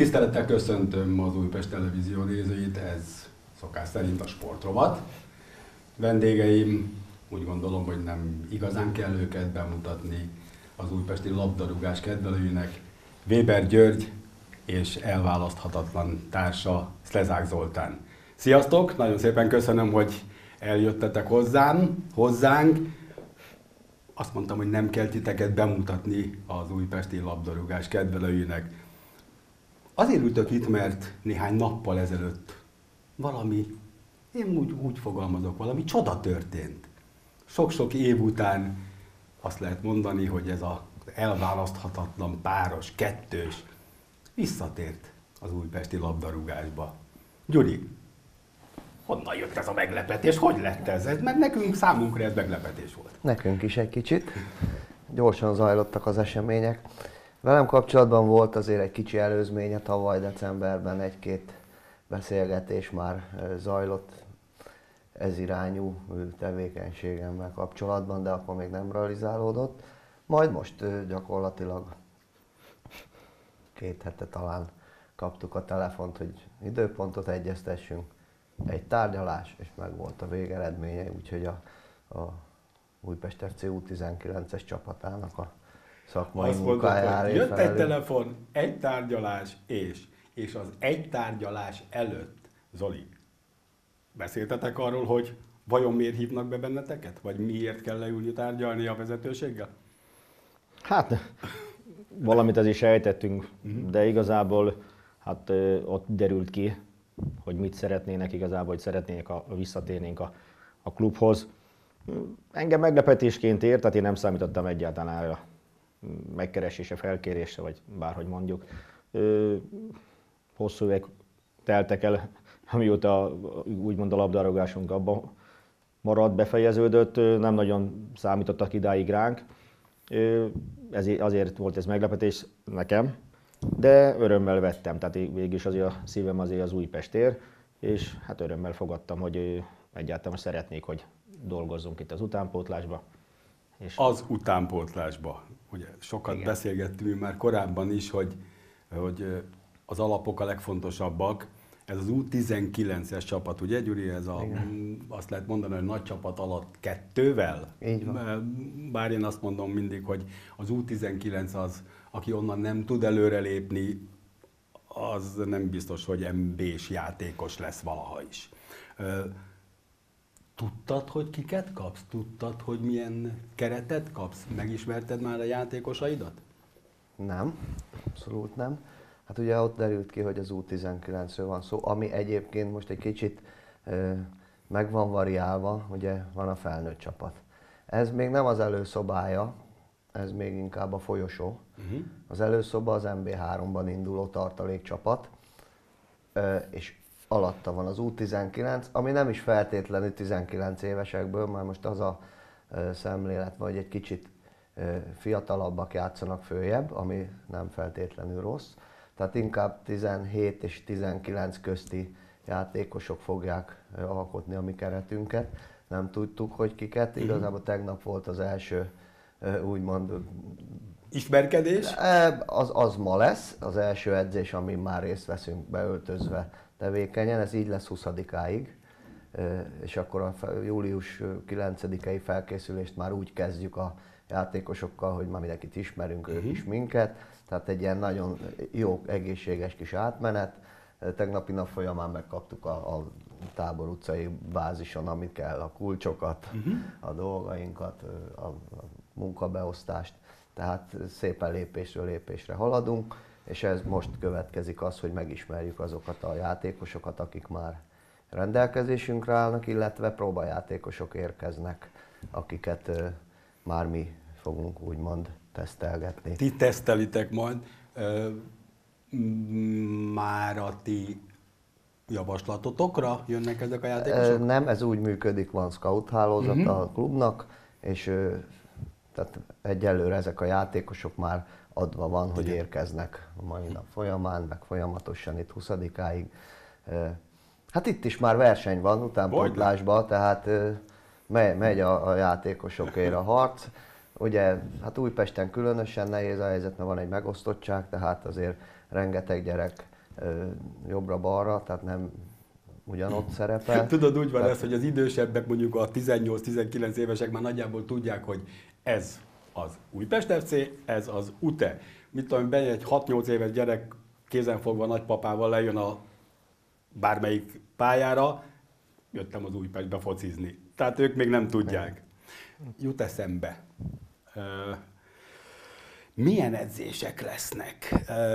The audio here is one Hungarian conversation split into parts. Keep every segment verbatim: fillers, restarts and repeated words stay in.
Tisztelettel köszöntöm az Újpest Televízió nézőit, ez szokás szerint a sportrovat. Vendégeim, úgy gondolom, hogy nem igazán kell őket bemutatni az újpesti labdarúgás kedvelőinek. Weber György és elválaszthatatlan társa Szlezák Zoltán. Sziasztok! Nagyon szépen köszönöm, hogy eljöttetek hozzám, hozzánk. Azt mondtam, hogy nem kell titeket bemutatni az újpesti labdarúgás kedvelőinek. Azért ültök itt, mert néhány nappal ezelőtt valami, én úgy, úgy fogalmazok, valami csoda történt. Sok-sok év után azt lehet mondani, hogy ez az elválaszthatatlan páros, kettős visszatért az újpesti labdarúgásba. Gyuri, honnan jött ez a meglepetés? Hogy lett ez? Mert nekünk, számunkra ez meglepetés volt. Nekünk is egy kicsit. Gyorsan zajlottak az események. Velem kapcsolatban volt azért egy kicsi előzménye, tavaly decemberben egy-két beszélgetés már zajlott ez irányú tevékenységemmel kapcsolatban, de akkor még nem realizálódott. Majd most gyakorlatilag két hete talán kaptuk a telefont, hogy időpontot egyeztessünk, egy tárgyalás, és meg volt a végeredménye, úgyhogy a, a Újpest ef cé U tizenkilences csapatának a szakmai munkájára. Jött egy telefon, egy tárgyalás, és, és az egy tárgyalás előtt, Zoli, beszéltetek arról, hogy vajon miért hívnak be benneteket? Vagy miért kell leülni tárgyalni a vezetőséggel? Hát, valamit azért sejtettünk, de igazából hát ott derült ki, hogy mit szeretnének igazából, hogy szeretnének, a, visszatérnénk a, a klubhoz. Engem meglepetésként ért, tehát én nem számítottam egyáltalán a megkeresése, felkérésre, vagy bárhogy mondjuk. Hosszú évek teltek el, amióta úgymond a labdarúgásunk abban maradt, befejeződött, nem nagyon számítottak idáig ránk. Ezért, azért volt ez meglepetés nekem, de örömmel vettem, tehát végülis azért a szívem azért az Újpestért, és hát örömmel fogadtam, hogy egyáltalán szeretnék, hogy dolgozzunk itt az utánpótlásba. És az utánpótlásba. Ugye sokat igen. Beszélgettünk már korábban is, hogy, hogy az alapok a legfontosabbak. Ez az U tizenkilences csapat, ugye Gyuri, ez a, azt lehet mondani, hogy nagy csapat alatt kettővel? Így van. Bár én azt mondom mindig, hogy az U tizenkilenc az, aki onnan nem tud előrelépni, az nem biztos, hogy em bés játékos lesz valaha is. Tudtad, hogy kiket kapsz? Tudtad, hogy milyen keretet kapsz? Megismerted már a játékosaidat? Nem, abszolút nem. Hát ugye ott derült ki, hogy az U tizenkilencről van szó, ami egyébként most egy kicsit ö, meg van variálva, ugye van a felnőtt csapat. Ez még nem az előszobája, ez még inkább a folyosó. Uh-huh. Az előszoba az em bé háromban induló tartalékcsapat, ö, és alatta van az U tizenkilenc, ami nem is feltétlenül tizenkilenc évesekből, mert most az a ö, szemlélet, vagy egy kicsit ö, fiatalabbak játszanak följebb, ami nem feltétlenül rossz. Tehát inkább tizenhét és tizenkilenc közti játékosok fogják alkotni a mi keretünket. Nem tudtuk, hogy kiket. Igazából tegnap volt az első úgymond ismerkedés? Az, az ma lesz, az első edzés, amin már részt veszünk beöltözve tevékenyen. Ez így lesz huszadikáig. És akkor a július kilencedikei felkészülést már úgy kezdjük a játékosokkal, hogy már mindenkit ismerünk, ők is minket. Tehát egy ilyen nagyon jó, egészséges kis átmenet. Tegnapi nap folyamán megkaptuk a, a Tábor utcai bázison, amit kell, a kulcsokat, uh-huh. a dolgainkat, a, a munkabeosztást. Tehát szépen lépésről lépésre haladunk, és ez most következik az, hogy megismerjük azokat a játékosokat, akik már rendelkezésünkre állnak, illetve próbajátékosok érkeznek, akiket uh, már mi fogunk úgymond tesztelgetni. Ti tesztelitek majd, már a ti javaslatotokra jönnek ezek a játékosok? Nem, ez úgy működik, van scout hálózat uh-huh. a klubnak, és tehát egyelőre ezek a játékosok már adva van, hogy igen. érkeznek a mai nap folyamán, meg folyamatosan itt huszadikáig. Hát itt is már verseny van utánpótlásban, tehát megy a, a játékosokért a harc. Ugye, hát Újpesten különösen nehéz a helyzet, mert van egy megosztottság, tehát azért rengeteg gyerek jobbra-balra, tehát nem ugyanott szerepel. Tudod, úgy van tehát... ez, hogy az idősebbek, mondjuk a tizennyolc-tizenkilenc évesek már nagyjából tudják, hogy ez az Újpest ef cé, ez az u té e. Mit tudom, bejön egy hat-nyolc éves gyerek kézenfogva nagypapával lejön a bármelyik pályára, jöttem az Újpestbe focizni. Tehát ők még nem tudják. Jut eszembe. Milyen edzések lesznek?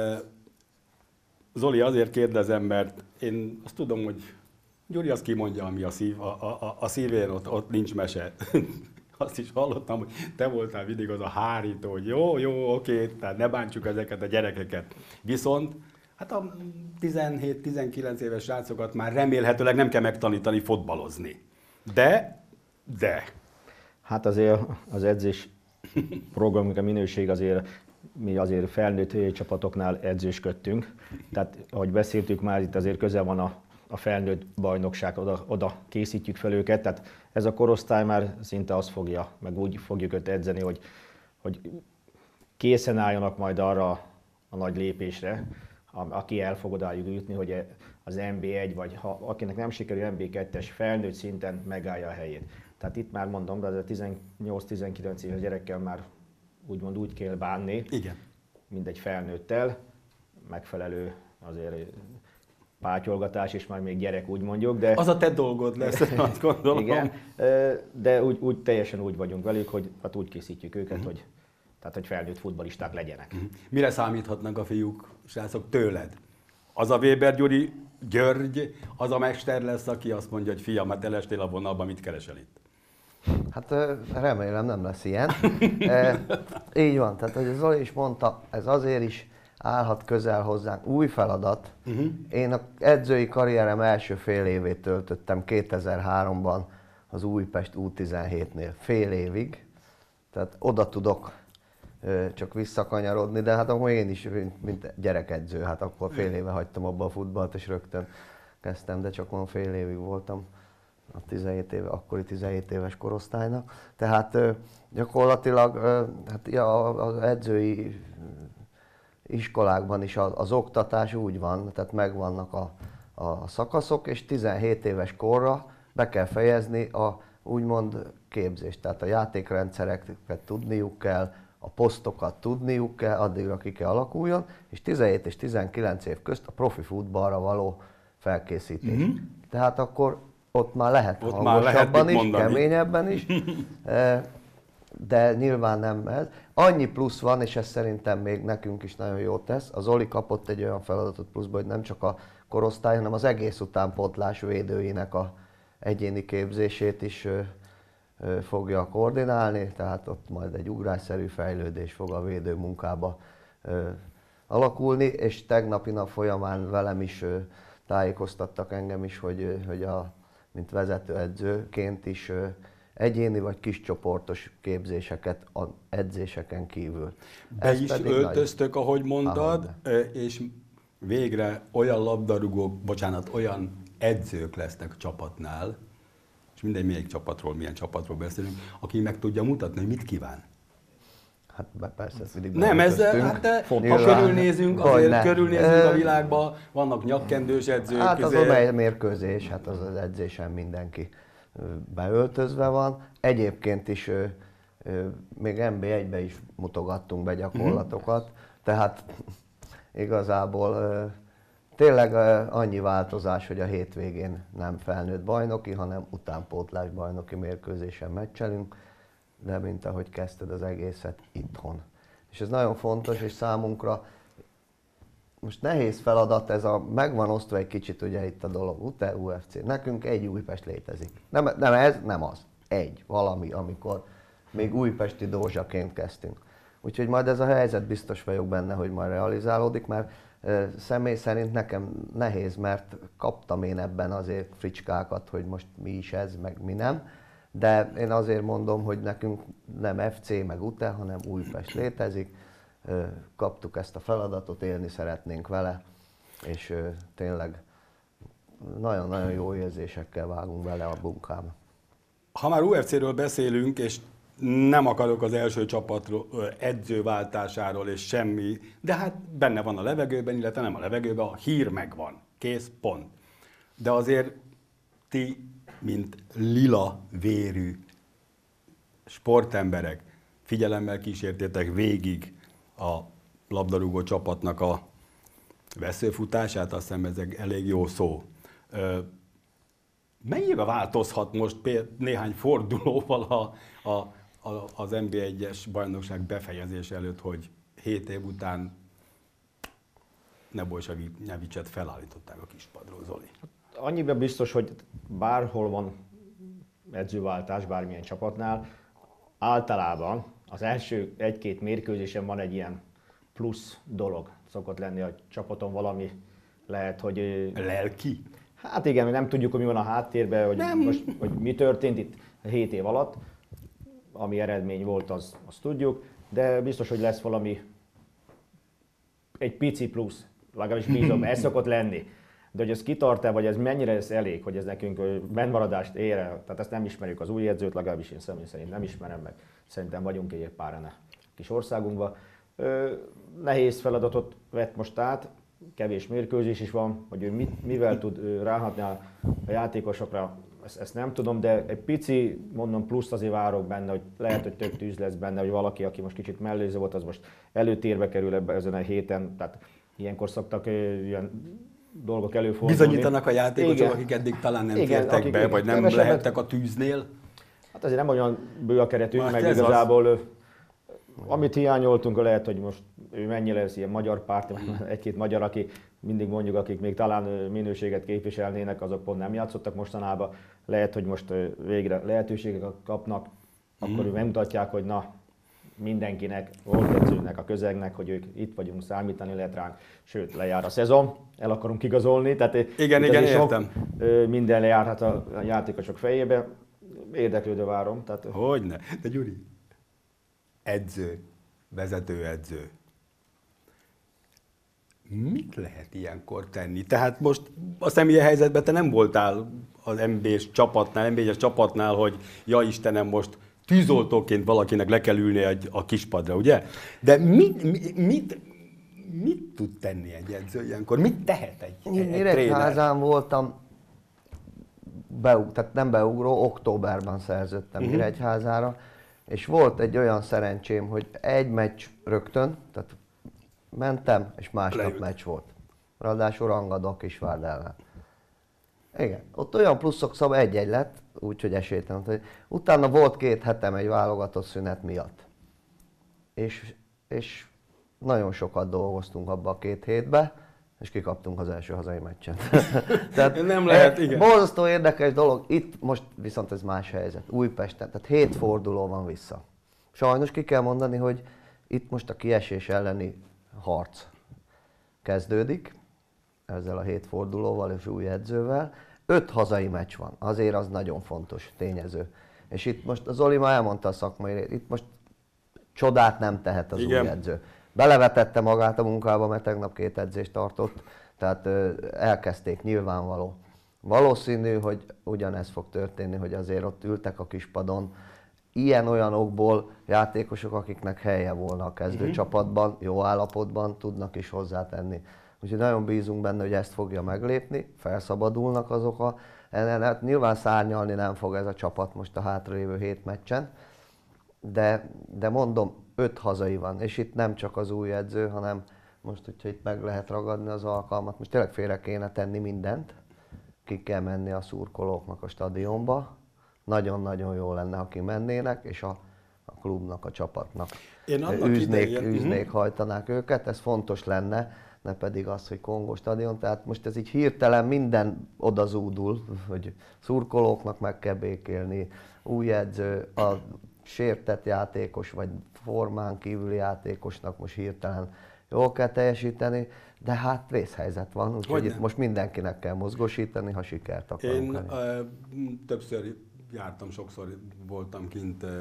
Zoli, azért kérdezem, mert én azt tudom, hogy Gyuri azt kimondja, ami a, szív, a, a, a szívén, ott, ott nincs mese. Azt is hallottam, hogy te voltál mindig az a hárító, hogy jó, jó, oké, tehát ne bántsuk ezeket a gyerekeket. Viszont hát a tizenhét-tizenkilenc éves srácokat már remélhetőleg nem kell megtanítani fotbalozni. De, de. Hát azért az edzés programunk, a minőség azért, mi azért felnőtt csapatoknál edzősködtünk. Tehát, ahogy beszéltük már, itt azért közel van a, a felnőtt bajnokság, oda, oda készítjük fel őket. Tehát ez a korosztály már szinte azt fogja, meg úgy fogjuk őt edzeni, hogy, hogy készen álljanak majd arra a nagy lépésre, aki el fog odáig jutni, hogy az en bé egy, vagy ha akinek nem sikerül en bé kettes felnőtt szinten megállja a helyét. Tehát itt már mondom, de a tizennyolc-tizenkilenc éves gyerekkel már úgymond úgy kell bánni, igen, mint egy felnőttel, megfelelő azért pátyolgatás, és már még gyerek, úgy mondjuk. De... Az a te dolgod lesz, azt gondolom. Igen, de úgy, úgy teljesen úgy vagyunk velük, hogy hát úgy készítjük őket, uh-huh. hogy, tehát, hogy felnőtt futballisták legyenek. Uh-huh. Mire számíthatnak a fiúk, srácok tőled? Az a Weber Gyuri, György, az a mester lesz, aki azt mondja, hogy fiam, hát elestél a vonalba, mit keresel itt? Hát remélem nem lesz ilyen. E, így van, tehát ahogy Zoli is mondta, ez azért is állhat közel hozzánk. Új feladat. Uh-huh. Én az edzői karrierem első fél évét töltöttem kétezer-háromban az Újpest U tizenhétnél. Fél évig. Tehát oda tudok csak visszakanyarodni, de hát akkor én is, mint gyerekedző, hát akkor fél éve hagytam abba a futballt, és rögtön kezdtem, de csak olyan fél évig voltam a tizenhét éve, akkori tizenhét éves korosztálynak. Tehát gyakorlatilag hát, ja, az edzői iskolákban is az, az oktatás úgy van, tehát megvannak a, a szakaszok, és tizenhét éves korra be kell fejezni a úgymond képzést. Tehát a játékrendszereket tudniuk kell, a posztokat tudniuk kell, addigra ki kell alakuljon, és tizenhét és tizenkilenc év közt a profi futballra való felkészítés. Mm-hmm. Tehát akkor ott már lehet ott hangosabban is, mondani. Keményebben is, de nyilván nem ez. Annyi plusz van, és ez szerintem még nekünk is nagyon jót tesz. Az Oli kapott egy olyan feladatot pluszba, hogy nem csak a korosztály, hanem az egész utánpótlás védőinek a egyéni képzését is fogja koordinálni, tehát ott majd egy ugrásszerű fejlődés fog a védő munkába alakulni, és tegnapi nap folyamán velem is tájékoztattak engem is, hogy, hogy a, mint vezetőedzőként is egyéni vagy kiscsoportos képzéseket az edzéseken kívül. Be Ez is öltöztök, nagy... ahogy mondtad, Ahogy és végre olyan labdarúgók, bocsánat, olyan edzők lesznek a csapatnál, és mindegy, melyik csapatról, milyen csapatról beszélünk, aki meg tudja mutatni, hogy mit kíván. Hát persze, ezt mindig nem, ezzel, hát ha körülnézünk, azért ne. körülnézünk a világban, vannak nyakkendős edzők. Hát az a mérkőzés, hát az az edzésen mindenki beöltözve van. Egyébként is még en bé egybe is mutogattunk be gyakorlatokat, uh-huh. tehát igazából tényleg annyi változás, hogy a hétvégén nem felnőtt bajnoki, hanem utánpótlás bajnoki mérkőzésen meccselünk, de mint ahogy kezdted az egészet itthon. És ez nagyon fontos, és számunkra most nehéz feladat, ez a, megvan osztva egy kicsit ugye itt a dolog, u té e, u ef cé. Nekünk egy Újpest létezik. Nem, nem ez, nem az. Egy, valami, amikor még újpesti dózsaként kezdtünk. Úgyhogy majd ez a helyzet, biztos vagyok benne, hogy majd realizálódik, mert e, személy szerint nekem nehéz, mert kaptam én ebben azért fricskákat, hogy most mi is ez, meg mi nem. De én azért mondom, hogy nekünk nem ef cé, meg u té e, hanem Újpest létezik. Kaptuk ezt a feladatot, élni szeretnénk vele, és tényleg nagyon-nagyon jó érzésekkel vágunk bele a munkába. Ha már u ef céről beszélünk, és nem akarok az első csapatról, edzőváltásáról és semmi, de hát benne van a levegőben, illetve nem a levegőben, a hír megvan. Kész, pont. De azért ti, mint lila vérű sportemberek, figyelemmel kísértétek végig a labdarúgó csapatnak a veszőfutását, azt hiszem ez egy elég jó szó. Mennyire változhat most például néhány fordulóval a, a, a, az en bé egyes bajnokság befejezés előtt, hogy hét év után Nebojsa-Njavicet felállították a kispadról, Zoli? Annyiben biztos, hogy bárhol van edzőváltás, bármilyen csapatnál, általában az első egy-két mérkőzésen van egy ilyen plusz dolog. Szokott lenni a csapaton valami, lehet, hogy... Lelki? Hát igen, nem tudjuk, hogy mi van a háttérben, hogy, most, hogy mi történt itt hét év alatt. Ami eredmény volt, az, azt tudjuk, de biztos, hogy lesz valami egy pici plusz, legalábbis bízom, ez szokott lenni. De hogy ez kitart-e, vagy ez mennyire ez elég, hogy ez nekünk benmaradást ér el, tehát ezt nem ismerjük az új edzőt, legalábbis én személy szerint nem ismerem meg. Szerintem vagyunk egy páran a kis országunkban. Ö, nehéz feladatot vett most át, kevés mérkőzés is van, hogy ő mit, mivel tud ráhatni a, a játékosokra, ezt, ezt nem tudom, de egy pici, mondom, pluszt azért várok benne, hogy lehet, hogy több tűz lesz benne, hogy valaki, aki most kicsit mellőző volt, az most előtérbe kerül ebbe ezen a héten, tehát ilyenkor szoktak ilyen dolgok előfordulni. Bizonyítanak a játékosok, igen, akik eddig talán nem igen, fértek akik, be, vagy nem kevesebbet lehettek a tűznél? Hát azért nem olyan bő a keretünk, most meg igazából az... amit hiányoltunk, lehet, hogy most ő mennyire lesz ilyen magyar párti, egy-két magyar, aki mindig mondjuk, akik még talán minőséget képviselnének, azok pont nem játszottak mostanában. Lehet, hogy most végre lehetőségeket kapnak, akkor mm. ők megmutatják, hogy na, mindenkinek, volt edzőnek, a közegnek, hogy ők itt vagyunk, számítani lehet ránk, sőt, lejár a szezon, el akarunk igazolni, tehát igen, igen, értem. Sok, minden lejárhat a játékosok fejébe, érdeklődő várom. Tehát... Hogyne, de Gyuri, edző, vezetőedző, mit lehet ilyenkor tenni? Tehát most a személyi helyzetben te nem voltál az en bé-s csapatnál, en bé egyes csapatnál, hogy ja Istenem, most tűzoltóként valakinek le kell ülni egy, a kispadra, ugye? De mit, mit, mit, mit tud tenni egy edző ilyenkor? Mit tehet egy, egy tréner? Nyíregyházán voltam, beug, tehát nem beugró, októberben szerződtem uh-huh. Nyíregyházára, és volt egy olyan szerencsém, hogy egy meccs rögtön, tehát mentem, és másnap Leült. meccs volt. Ráadásul Rangadó a Kisvárd ellen. Igen, ott olyan pluszok, szóval egy-egy lett, úgyhogy esélytelen. Utána volt két hetem egy válogatott szünet miatt. És, és nagyon sokat dolgoztunk abba a két hétbe, és kikaptunk az első hazai meccsen. Tehát nem lehet, igen. Borzasztó érdekes dolog, itt most viszont ez más helyzet, Újpesten, tehát hét forduló van vissza. Sajnos ki kell mondani, hogy itt most a kiesés elleni harc kezdődik, ezzel a hét fordulóval és új edzővel. Öt hazai meccs van, azért az nagyon fontos tényező. És itt most az Zoli már elmondta a szakmai, itt most csodát nem tehet az igen. új edző. Belevetette magát a munkába, mert tegnap két edzést tartott, tehát elkezdték nyilvánvaló. Valószínű, hogy ugyanez fog történni, hogy azért ott ültek a kispadon ilyen-olyan okból játékosok, akiknek helye volna a kezdőcsapatban, jó állapotban, tudnak is hozzátenni. Úgyhogy nagyon bízunk benne, hogy ezt fogja meglépni, felszabadulnak azok a... Hát nyilván szárnyalni nem fog ez a csapat most a hátralévő hét meccsen, de, de mondom, öt hazai van, és itt nem csak az új edző, hanem most, hogyha itt meg lehet ragadni az alkalmat, most tényleg félre kéne tenni mindent, ki kell menni a szurkolóknak a stadionba, nagyon-nagyon jó lenne, ha kimennének, és a, a klubnak, a csapatnak űznék, idején, űznék hajtanák őket, ez fontos lenne, ne pedig az, hogy Kongó stadion, tehát most ez így hirtelen minden odazúdul, hogy szurkolóknak meg kell békélni, új edző, a sértett játékos vagy formán kívüli játékosnak most hirtelen jól kell teljesíteni, de hát vészhelyzet van, úgyhogy itt most mindenkinek kell mozgósítani, ha sikert akarunk. Én uh, többször jártam, sokszor voltam kint uh,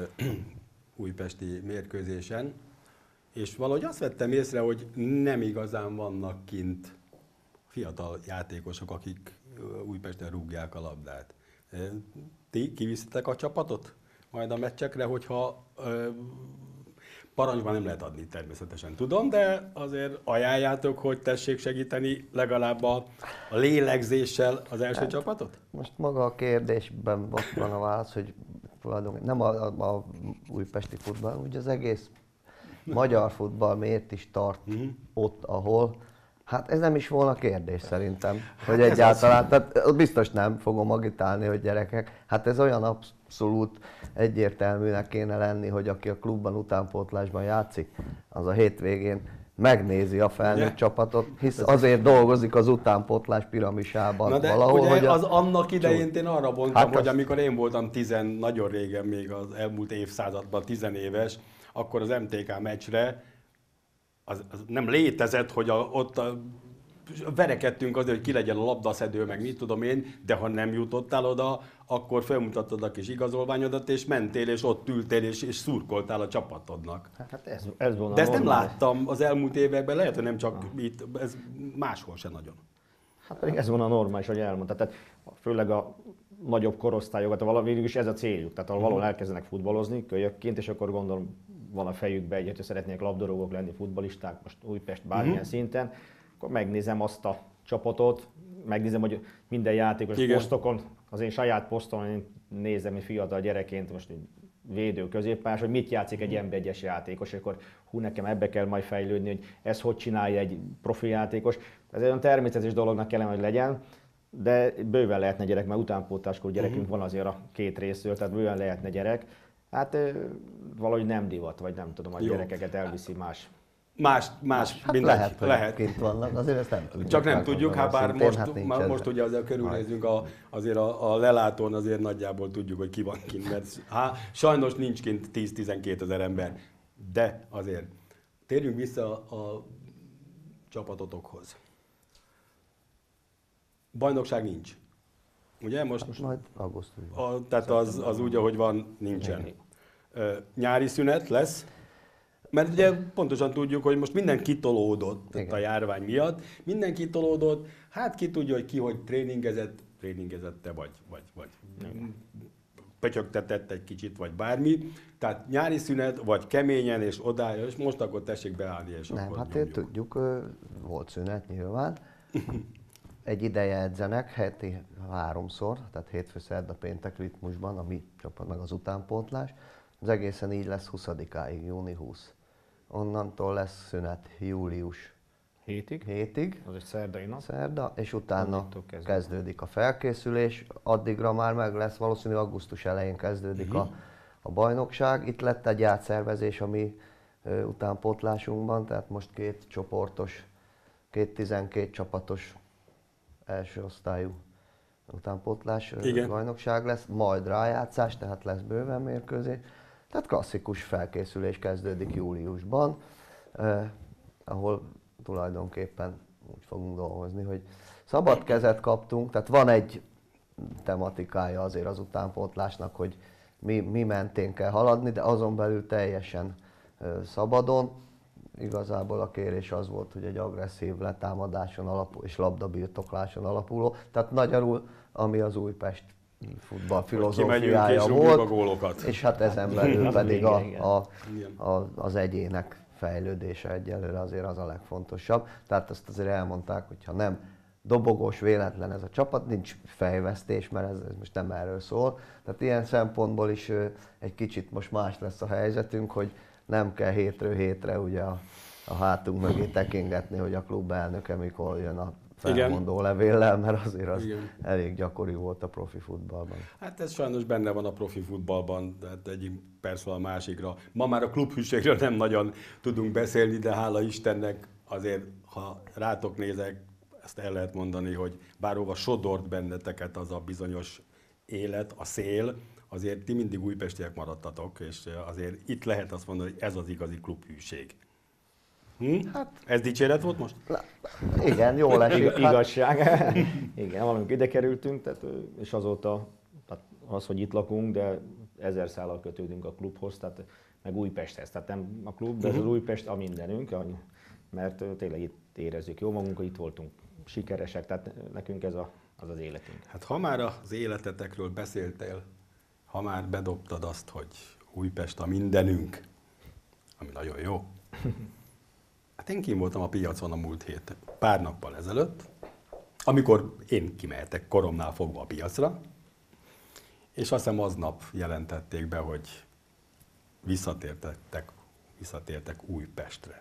újpesti mérkőzésen, és valahogy azt vettem észre, hogy nem igazán vannak kint fiatal játékosok, akik Újpesten rúgják a labdát. Ti kiviszitek a csapatot? majd a meccsekre, hogyha ö, parancsban nem lehet adni, természetesen tudom, de azért ajánljátok, hogy tessék segíteni legalább a, a lélegzéssel az első hát, csapatot? Most maga a kérdésben ott van a válasz, hogy tulajdonképpen nem a, a, a újpesti futball, ugye az egész magyar futball miért is tart uh-huh. ott, ahol. Hát ez nem is volna kérdés szerintem, hogy hát egyáltalán, az... tehát biztos nem fogom agitálni, hogy gyerekek, hát ez olyan abszolút egyértelműnek kéne lenni, hogy aki a klubban utánpótlásban játszik, az a hétvégén megnézi a felnőtt ugye? Csapatot, hisz azért dolgozik az utánpótlás piramisában na de valahol. Ugye hogy az a... annak idején én arra mondtam, hát hogy az... amikor én voltam tizen, nagyon régen, még az elmúlt évszázadban, tizenéves, akkor az em té ká meccsre az, az nem létezett, hogy a, ott a, verekedtünk azért, hogy ki legyen a labdaszedő, meg mit tudom én, de ha nem jutottál oda, akkor felmutattad a kis igazolványodat, és mentél, és ott ültél, és, és szurkoltál a csapatodnak. Hát ez, ez de ezt nem láttam az elmúlt években, lehet, hogy nem csak ah. itt, ez máshol se nagyon. Hát pedig ez van a normális, hogy elmondtad. Tehát főleg a nagyobb korosztályokat, valami is ez a céljuk. Tehát ahol valahol elkezdenek futballozni kölyökként, és akkor gondolom van a fejükbe egy, hogy szeretnék labdarúgók lenni, futballisták, most Újpest bármilyen uh-huh. szinten, akkor megnézem azt a csapatot, megnézem, hogy minden játékos igen. posztokon, az én saját poszton én nézem, hogy fiatal gyerekként, most védő középpályás, hogy mit játszik egy en bé egyes játékos, és akkor hú, nekem ebbe kell majd fejlődni, hogy ezt hogy csinálja egy profi játékos. Ez egy olyan természetes dolognak kellene, hogy legyen, de bőven lehetne gyerek, mert utánpótláskor gyerekünk uh-huh. van azért a két részről, tehát bőven lehetne gyerek. Hát valahogy nem divat, vagy nem tudom, a gyerekeket elviszi más. Más, más hát mindegy, lehet, lehet. Kint vannak, azért ezt nem tudjuk. Csak nem tudjuk, hát bár most, hát most, most ugye azért körülnézünk, a, azért a, a lelátón azért nagyjából tudjuk, hogy ki van kint, mert há, sajnos nincs kint tíz-tizenkét ezer ember, de azért térjünk vissza a csapatotokhoz. Bajnokság nincs. Ugye most? most majd augusztusban. Tehát az, az úgy, ahogy van, nincsen. Nyári szünet lesz. Mert ugye pontosan tudjuk, hogy most minden kitolódott igen. a járvány miatt, minden kitolódott, hát ki tudja, hogy ki hogy tréningezett, tréningezette vagy, vagy, vagy pötyögtetett egy kicsit, vagy bármi. Tehát nyári szünet, vagy keményen és odája, és most akkor tessék beállni, és nem, akkor hát nyomjuk. tudjuk, volt szünet nyilván. Egy ideje edzenek, heti háromszor, tehát hétfő, szerda, péntek ritmusban, a mi csapat meg az utánpótlás. Az egészen így lesz huszadikáig, júni huszadika. Onnantól lesz szünet július hétig, hétig az egy szerdai nap. Szerda, és utána kezdődik a felkészülés. Addigra már meg lesz, valószínűleg augusztus elején kezdődik uh-huh. a, a bajnokság. Itt lett egy átszervezés a mi uh, utánpótlásunkban, tehát most két csoportos, két tizenkét csapatos első osztályú utánpótlás uh, bajnokság lesz, majd rájátszás, tehát lesz bőven mérkőzés. Tehát klasszikus felkészülés kezdődik júliusban, eh, ahol tulajdonképpen úgy fogunk dolgozni, hogy szabad kezet kaptunk, tehát van egy tematikája azért az utánpótlásnak, hogy mi, mi mentén kell haladni, de azon belül teljesen eh, szabadon. Igazából a kérés az volt, hogy egy agresszív letámadáson alapul és labdabirtokláson alapuló, tehát magyarul, ami az Újpest futball filozófiája volt, a gólokat. És hát ezen belül pedig a, a, a, az egyének fejlődése egyelőre azért az a legfontosabb. Tehát azt azért elmondták, hogy ha nem dobogós, véletlen ez a csapat, nincs fejvesztés, mert ez, ez most nem erről szól. Tehát ilyen szempontból is egy kicsit most más lesz a helyzetünk, hogy nem kell hétről hétre ugye a, a hátunk mögé tekingetni, hogy a klub elnöke mikor jön a felmondó levéllel, mert azért az igen. elég gyakori volt a profi futballban. Hát ez sajnos benne van a profi futballban, tehát egyik persze a másikra. Ma már a klubhűségről nem nagyon tudunk beszélni, de hála Istennek azért, ha rátok nézek, ezt el lehet mondani, hogy bárhova sodort benneteket az a bizonyos élet, a szél, azért ti mindig újpestiek maradtatok, és azért itt lehet azt mondani, hogy ez az igazi klubhűség. Hm? Hát, ez dicséret volt most? Igen, jól esik. Hát. Igazság. Igen, valamikor ide kerültünk, tehát, és azóta tehát az, hogy itt lakunk, de ezer szállal kötődünk a klubhoz, tehát, meg Újpesthez. Tehát nem a klub, de ez az Újpest a mindenünk, mert tényleg itt érezzük jó magunkat, itt voltunk sikeresek, tehát nekünk ez a, az az életünk. Hát ha már az életetekről beszéltél, ha már bedobtad azt, hogy Újpest a mindenünk, ami nagyon jó. Hát én kim voltam a piacon a múlt hét, pár nappal ezelőtt, amikor én kimehetek koromnál fogva a piacra, és azt hiszem aznap jelentették be, hogy visszatértek, visszatértek Újpestre.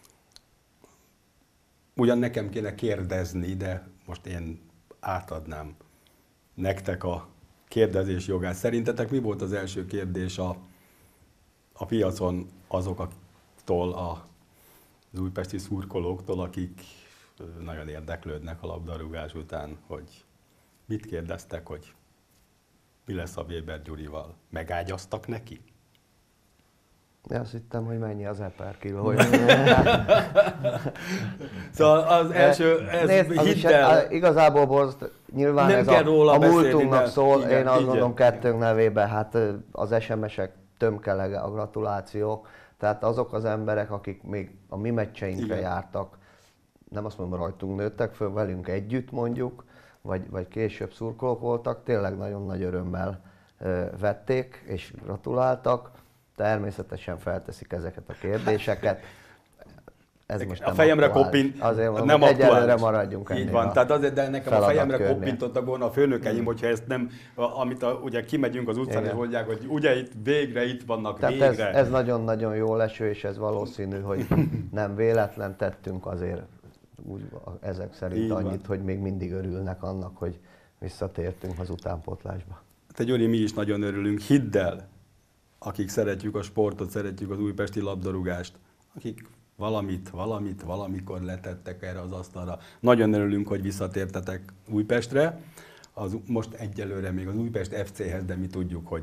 Ugyan nekem kéne kérdezni, de most én átadnám nektek a kérdezés jogát. Szerintetek mi volt az első kérdés a, a piacon azoktól, a, az újpesti szurkolóktól, akik nagyon érdeklődnek a labdarúgás után, hogy mit kérdeztek, hogy mi lesz a Weber Gyurival? Megágyaztak neki? Én azt hittem, hogy mennyi az eper kiló. Szóval az első, ez Nézd, az hidd el. is, igazából borzasztó, nyilván Nem ez kell a, róla a beszélni, múltunknak de szól, igen, én azt igen. mondom kettőnk nevében, hát az es em esek tömkelege a gratulációk, tehát azok az emberek, akik még a mi meccseinkre Igen. jártak, nem azt mondom, rajtunk nőttek föl, velünk együtt mondjuk, vagy, vagy később szurkolók voltak, tényleg nagyon nagy örömmel ö, vették és gratuláltak. Természetesen felteszik ezeket a kérdéseket. Ez most A nem fejemre aktuális. koppint, Azért mondom, nem hogy egyelőre aktuális. maradjunk ennél Így van, a tehát azért, de nekem a fejemre feladatkörnél. koppintottak volna a főnökeim, hogyha ezt nem, a- amit a, ugye kimegyünk az utcán, Igen. és mondják, hogy ugye itt végre itt vannak, Tehát ez, végre. ez nagyon-nagyon jó leső, és ez valószínű, hogy nem véletlen tettünk azért úgy, ezek szerint Így van. annyit, hogy még mindig örülnek annak, hogy visszatértünk az utánpótlásba. Te Gyuri, mi is nagyon örülünk, hidd el, akik szeretjük a sportot, szeretjük az újpesti labdarúgást, akik valamit, valamit, valamikor letettek erre az asztalra. Nagyon örülünk, hogy visszatértetek Újpestre. Az, most egyelőre még az Újpest ef céhez, de mi tudjuk, hogy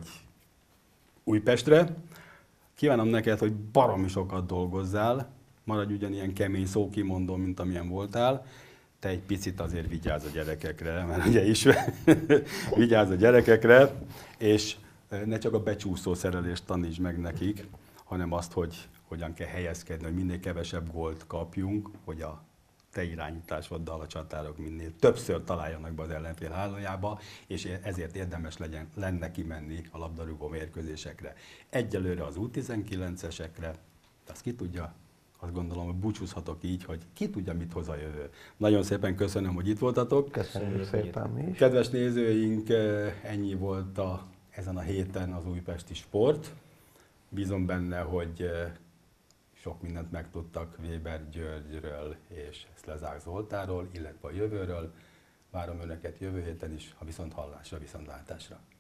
Újpestre. Kívánom neked, hogy baromi sokat dolgozzál, maradj ugyanilyen kemény szókimondó, mint amilyen voltál. Te egy picit azért vigyázz a gyerekekre, mert ugye is vigyázz a gyerekekre, és ne csak a becsúszó szerelést tanítsd meg nekik, hanem azt, hogy hogyan kell helyezkedni, hogy minél kevesebb gólt kapjunk, hogy a te irányításoddal a csatárok minél többször találjanak be az ellenfél hálójába, és ezért érdemes legyen, lenne kimenni a labdarúgó mérkőzésekre. Egyelőre az U tizenkilencesekre, azt ki tudja, azt gondolom, hogy búcsúzhatok így, hogy ki tudja, mit hoz a jövő. Nagyon szépen köszönöm, hogy itt voltatok. Köszönjük szépen mi is. Kedves nézőink, ennyi volt a, ezen a héten az újpesti sport. Bízom benne, hogy sok mindent megtudtak Weber Györgyről és Szlezák Zoltánról, illetve a jövőről. Várom Önöket jövő héten is, a viszonthallásra, viszontlátásra.